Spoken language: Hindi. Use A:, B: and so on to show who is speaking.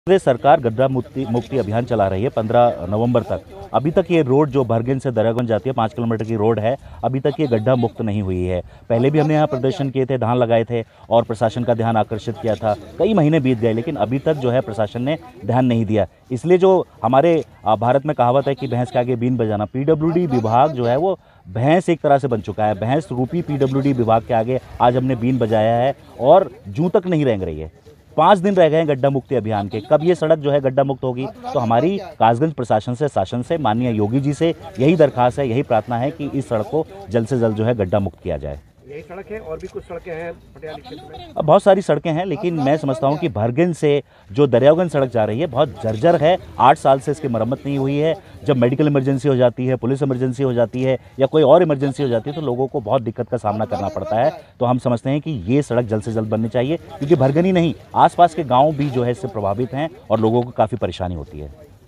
A: प्रदेश सरकार गड्ढा मुक्ति अभियान चला रही है 15 नवंबर तक। अभी तक ये रोड जो बरगन से दरियागंज जाती है 5 किलोमीटर की रोड है, अभी तक ये गड्ढा मुक्त नहीं हुई है। पहले भी हमने यहाँ प्रदर्शन किए थे, धान लगाए थे और प्रशासन का ध्यान आकर्षित किया था। कई महीने बीत गए लेकिन अभी तक जो है प्रशासन ने ध्यान नहीं दिया। इसलिए जो हमारे भारत में कहावत है कि भैंस के आगे बीन बजाना, पीडब्ल्यूडी विभाग जो है वो भैंस एक तरह से बन चुका है। भैंस रूपी पीडब्ल्यूडी विभाग के आगे आज हमने बीन बजाया है और जूं तक नहीं रेंग रही है। 5 दिन रह गए हैं गड्ढा मुक्ति अभियान के। कब ये सड़क जो है गड्ढा मुक्त होगी? तो हमारी कासगंज प्रशासन से, शासन से, माननीय योगी जी से यही दरखास्त है, यही प्रार्थना है कि इस सड़क को जल्द से जल्द जो है गड्ढा मुक्त किया जाए।
B: यही सड़क है और भी कुछ सड़कें हैं पटियाला क्षेत्र में?
A: अब बहुत सारी सड़कें हैं लेकिन मैं समझता हूं कि बरगन से जो दरियागंज सड़क जा रही है बहुत जर्जर है। 8 साल से इसकी मरम्मत नहीं हुई है। जब मेडिकल इमरजेंसी हो जाती है, पुलिस इमरजेंसी हो जाती है या कोई और इमरजेंसी हो जाती है तो लोगों को बहुत दिक्कत का सामना करना पड़ता है। तो हम समझते हैं कि ये सड़क जल्द से जल्द बननी चाहिए क्योंकि बरगन ही नहीं, आसपास के गाँव भी जो है इससे प्रभावित हैं और लोगों को काफ़ी परेशानी होती है।